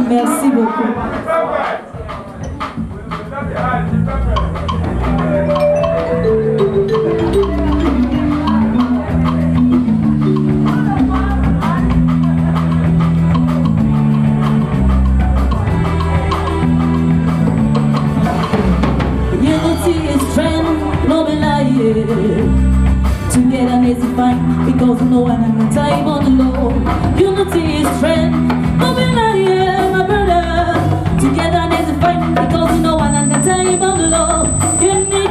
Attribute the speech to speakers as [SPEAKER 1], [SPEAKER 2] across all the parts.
[SPEAKER 1] Merci beaucoup.
[SPEAKER 2] Unity is strength, love and life. Together is a fight because no one on the time on the low. Unity is strength, love and life, my brother. Together is a fight because no one on the time on the low. Unity.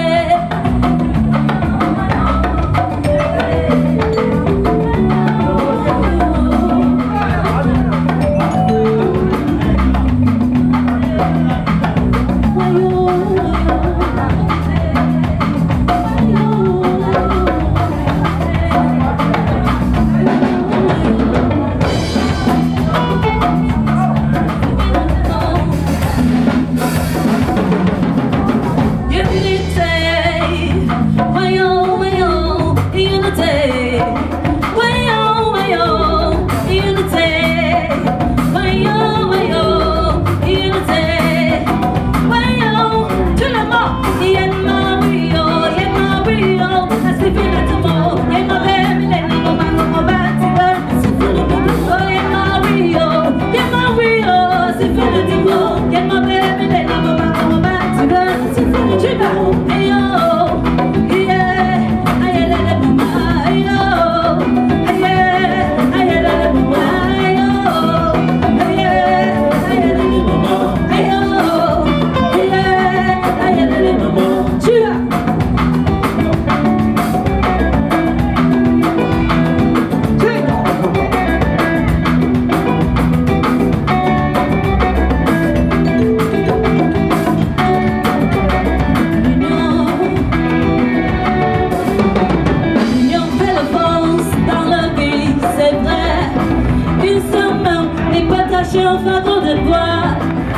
[SPEAKER 2] Un fardeau de bois.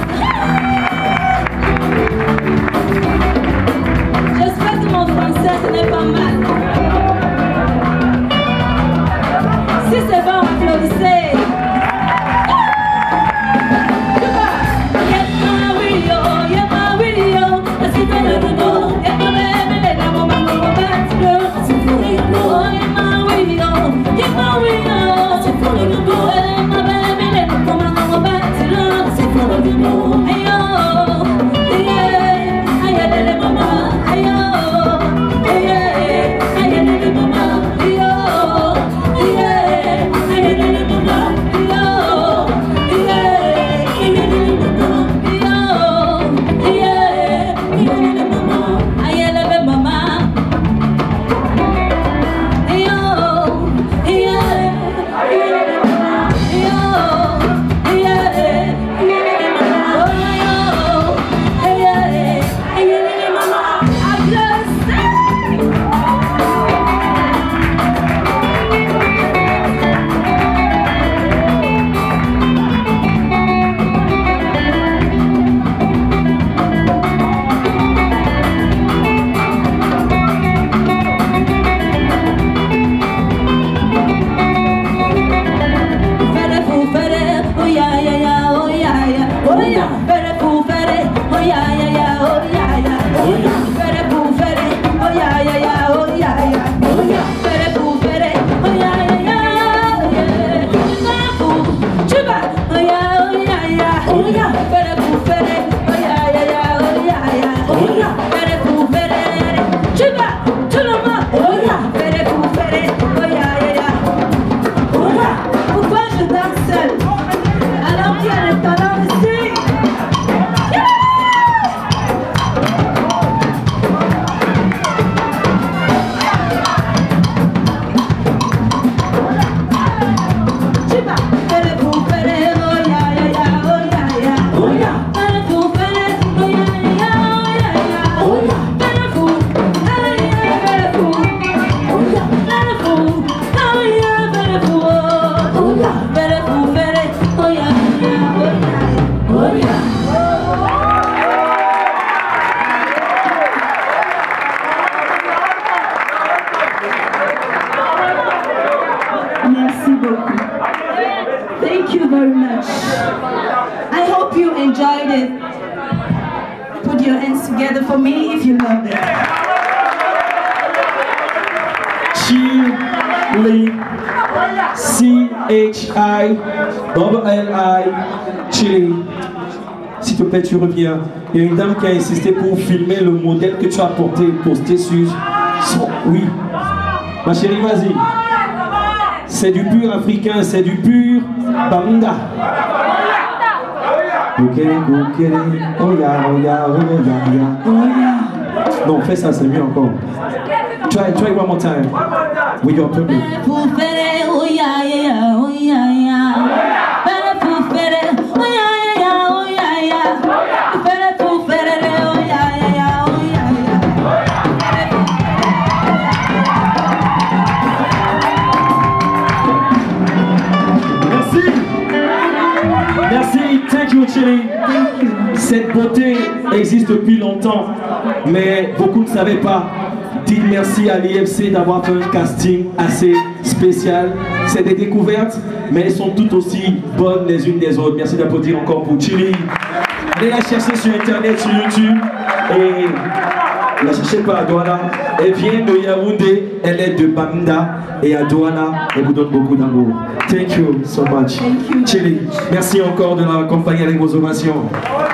[SPEAKER 2] J'espère que mon français ce n'est pas mal. Si c'est bon, applaudissez. Thank you very much. I hope you enjoyed it. Put your hands together for me if you loved it.
[SPEAKER 1] Chili, C-H-I-L-L-I, Chili. S'il te plaît, tu reviens. Il y a une dame qui a insisté pour filmer le modèle que tu as porté et posté sur son... Oui. Ma chérie, vas-y. C'est du pur africain, c'est du pur Bamunda. Ok, ok, oh ya, oh ya, oh ya, oh ya. Non, fais ça, c'est mieux encore. Try one more time. With your purple. Thank you, Chili. Cette beauté existe depuis longtemps, mais beaucoup ne savaient pas. Dites merci à l'IFC d'avoir fait un casting assez spécial. C'est des découvertes, mais elles sont toutes aussi bonnes les unes des autres. Merci d'applaudir encore pour Chili. Allez la chercher sur Internet, sur YouTube. Et la cherchez pas à Douala. Elle vient de Yaoundé, elle est de Bamunda. Et à Douala, elle vous donne beaucoup d'amour. Thank you so much.
[SPEAKER 2] Thank you.
[SPEAKER 1] Chili, merci encore de l'accompagner avec vos ovations.